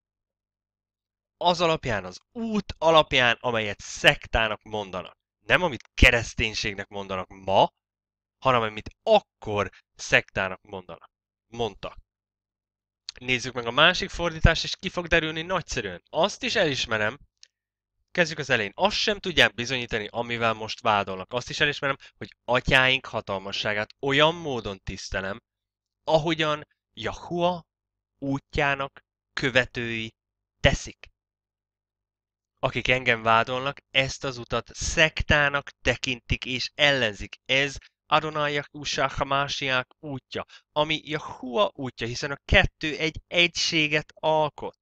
Az alapján, az út alapján, amelyet szektának mondanak. Nem amit kereszténységnek mondanak ma, hanem amit akkor szektának mondtak. Nézzük meg a másik fordítást, és ki fog derülni nagyszerűen. Azt is elismerem, kezdjük az elején. Azt sem tudják bizonyítani, amivel most vádolnak. Azt is elismerem, hogy atyáink hatalmasságát olyan módon tisztelem, ahogyan Jahua útjának követői teszik. Akik engem vádolnak, ezt az utat szektának tekintik és ellenzik. Ez Adonai Yahushua Hamásiák útja, ami Jahua útja, hiszen a kettő egy egységet alkot.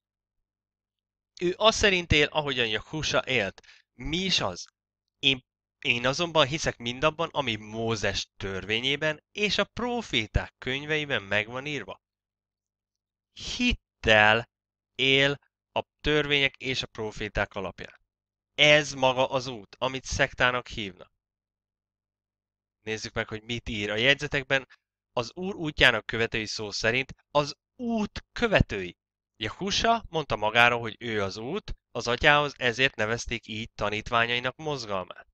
Ő azt szerint él, ahogyan Jahusha élt. Mi is az? Én azonban hiszek mindabban, ami Mózes törvényében és a proféták könyveiben meg van írva. Hittel él a törvények és a proféták alapján. Ez maga az út, amit szektának hívnak. Nézzük meg, hogy mit ír a jegyzetekben. Az Úr útjának követői szó szerint az út követői. Jahusha mondta magáról, hogy ő az út, az atyához, ezért nevezték így tanítványainak mozgalmát.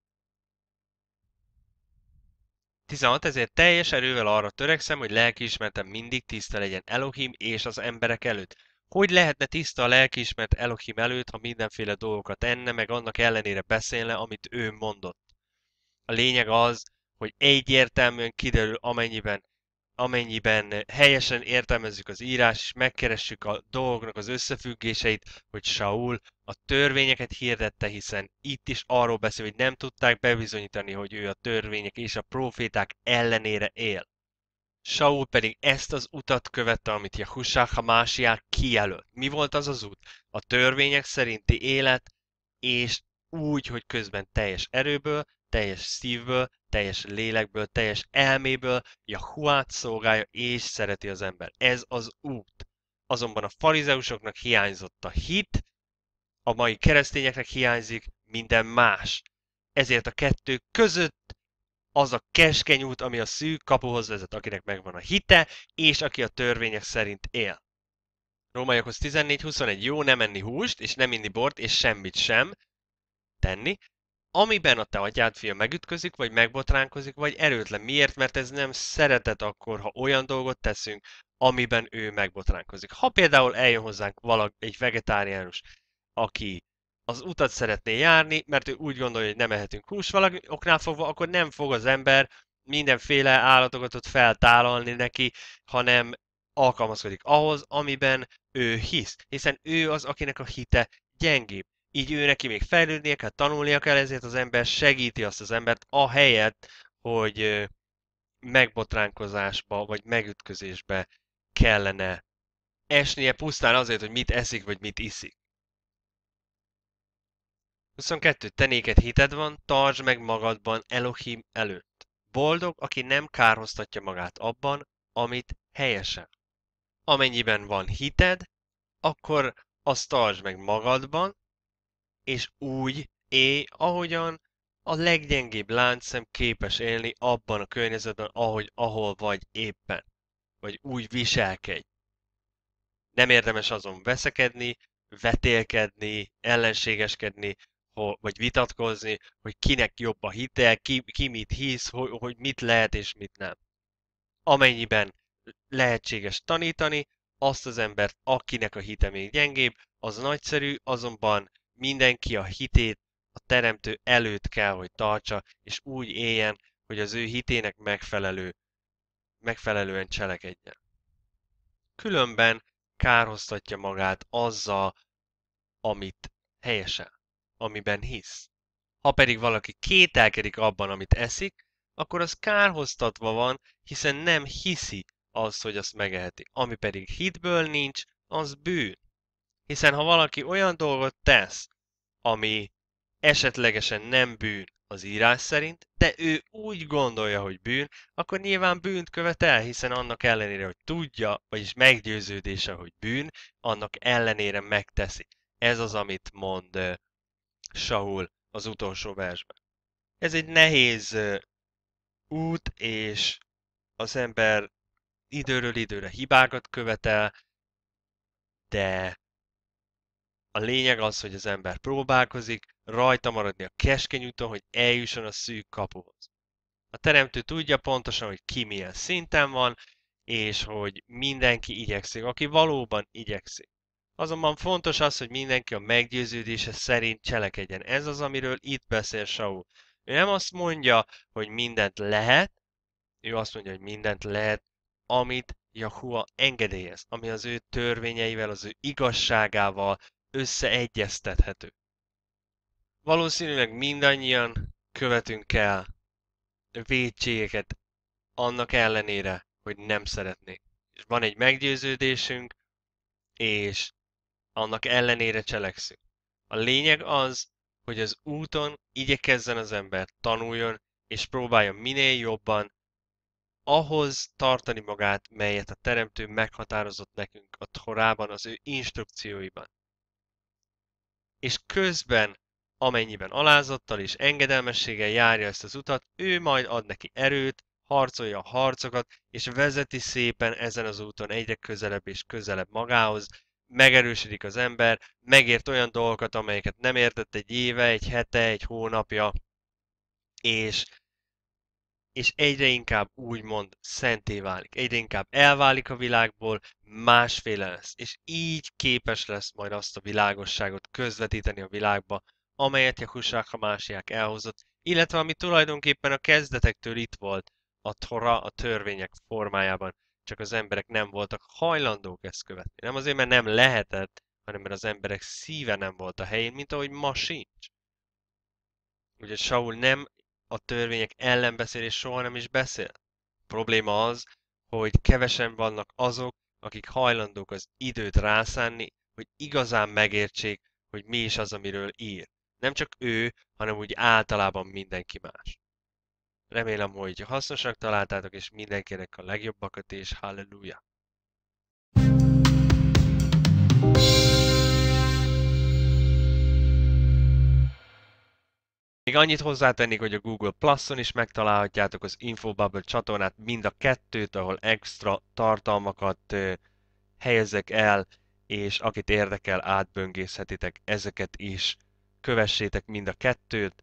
16. Ezért teljes erővel arra törekszem, hogy lelkiismeretem mindig tiszta legyen Elohim és az emberek előtt. Hogy lehetne tiszta a lelkiismeret Elohim előtt, ha mindenféle dolgokat enne, meg annak ellenére beszélne, amit ő mondott? A lényeg az, hogy egyértelműen kiderül, amennyiben helyesen értelmezzük az írás, és megkeressük a dolgoknak az összefüggéseit, hogy Saul a törvényeket hirdette, hiszen itt is arról beszél, hogy nem tudták bebizonyítani, hogy ő a törvények és a proféták ellenére él. Saul pedig ezt az utat követte, amit Jahusha Hamásiák kijelölt. Mi volt az az út? A törvények szerinti élet, és úgy, hogy közben teljes erőből, teljes szívből, teljes lélekből, teljes elméből Jahuát szolgálja és szereti az ember. Ez az út. Azonban a farizeusoknak hiányzott a hit, a mai keresztényeknek hiányzik minden más. Ezért a kettő között az a keskeny út, ami a szűk kapuhoz vezet, akinek megvan a hite, és aki a törvények szerint él. Rómaiakhoz 14:21. Jó nem enni húst, és nem inni bort, és semmit sem tenni, amiben a te atyád fia megütközik, vagy megbotránkozik, vagy erőtlen. Miért? Mert ez nem szeretet akkor, ha olyan dolgot teszünk, amiben ő megbotránkozik. Ha például eljön hozzánk egy vegetáriánus, aki az utat szeretné járni, mert ő úgy gondolja, hogy nem ehetünk húst valami oknál fogva, akkor nem fog az ember mindenféle állatokat ott feltállalni neki, hanem alkalmazkodik ahhoz, amiben ő hisz. Hiszen ő az, akinek a hite gyengébb. Így ő neki még fejlődnie kell, tanulnia kell, ezért az ember segíti azt az embert, ahelyett, hogy megbotránkozásba vagy megütközésbe kellene esnie pusztán azért, hogy mit eszik vagy mit iszik. 22. Te néked hited van, tartsd meg magadban Elohim előtt. Boldog, aki nem kárhoztatja magát abban, amit helyesen. Amennyiben van hited, akkor azt tartsd meg magadban, és úgy élj, ahogyan a leggyengébb láncszem képes élni abban a környezetben, ahol vagy éppen. Vagy úgy viselkedj. Nem érdemes azon veszekedni, vetélkedni, ellenségeskedni, vagy vitatkozni, hogy kinek jobb a hitel, ki mit hisz, hogy mit lehet és mit nem. Amennyiben lehetséges tanítani, azt az embert, akinek a hite még gyengébb, az nagyszerű, azonban mindenki a hitét a teremtő előtt kell, hogy tartsa, és úgy éljen, hogy az ő hitének megfelelően cselekedjen. Különben kárhoztatja magát azzal, amit helyesen, amiben hisz. Ha pedig valaki kételkedik abban, amit eszik, akkor az kárhoztatva van, hiszen nem hiszi azt, hogy azt megeheti. Ami pedig hitből nincs, az bűn. Hiszen ha valaki olyan dolgot tesz, ami esetlegesen nem bűn az írás szerint, de ő úgy gondolja, hogy bűn, akkor nyilván bűnt követel, hiszen annak ellenére, hogy tudja, vagyis meggyőződése, hogy bűn, annak ellenére megteszi. Ez az, amit mond Saul az utolsó versben. Ez egy nehéz út, és az ember időről időre hibákat követel, de a lényeg az, hogy az ember próbálkozik, rajta maradni a keskeny úton, hogy eljusson a szűk kapuhoz. A teremtő tudja pontosan, hogy ki milyen szinten van, és hogy mindenki igyekszik, aki valóban igyekszik. Azonban fontos az, hogy mindenki a meggyőződése szerint cselekedjen. Ez az, amiről itt beszél Saul. Ő nem azt mondja, hogy mindent lehet, ő azt mondja, hogy mindent lehet, amit Jahua engedélyez, ami az ő törvényeivel, az ő igazságával összeegyeztethető. Valószínűleg mindannyian követünk el vétségeket annak ellenére, hogy nem szeretnénk. És van egy meggyőződésünk, és annak ellenére cselekszünk. A lényeg az, hogy az úton igyekezzen az ember, tanuljon, és próbálja minél jobban ahhoz tartani magát, melyet a Teremtő meghatározott nekünk a Torában, az ő instrukcióiban. És közben, amennyiben alázattal és engedelmességgel járja ezt az utat, ő majd ad neki erőt, harcolja a harcokat, és vezeti szépen ezen az úton egyre közelebb és közelebb magához, megerősödik az ember, megért olyan dolgokat, amelyeket nem értett egy éve, egy hete, egy hónapja, és egyre inkább úgymond szenté válik, egyre inkább elválik a világból, másféle lesz, és így képes lesz majd azt a világosságot közvetíteni a világba, amelyet Jahushua HaMashiach elhozott, illetve ami tulajdonképpen a kezdetektől itt volt, a Tora, a törvények formájában, csak az emberek nem voltak hajlandók ezt követni. Nem azért, mert nem lehetett, hanem mert az emberek szíve nem volt a helyén, mint ahogy ma sincs. Ugye Saul nem a törvények ellen beszél, és soha nem is beszél. A probléma az, hogy kevesen vannak azok, akik hajlandók az időt rászánni, hogy igazán megértsék, hogy mi is az, amiről ír. Nem csak ő, hanem úgy általában mindenki más. Remélem, hogy hasznosak találtátok, és mindenkinek a legjobbakat, és halleluja! Még annyit hozzátennék, hogy a Google Plus-on is megtalálhatjátok az Infobubble csatornát, mind a kettőt, ahol extra tartalmakat helyezek el, és akit érdekel, átböngészhetitek ezeket is. Kövessétek mind a kettőt.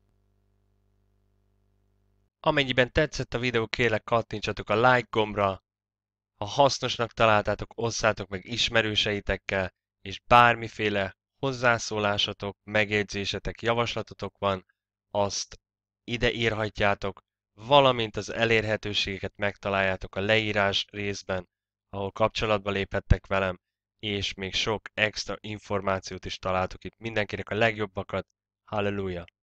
Amennyiben tetszett a videó, kérlek kattintsatok a like gombra, ha hasznosnak találtátok, osszátok meg ismerőseitekkel, és bármiféle hozzászólásatok, megjegyzésetek, javaslatotok van, azt ide írhatjátok, valamint az elérhetőségeket megtaláljátok a leírás részben, ahol kapcsolatba léphettek velem, és még sok extra információt is találtok itt. Mindenkinek a legjobbakat, halleluja!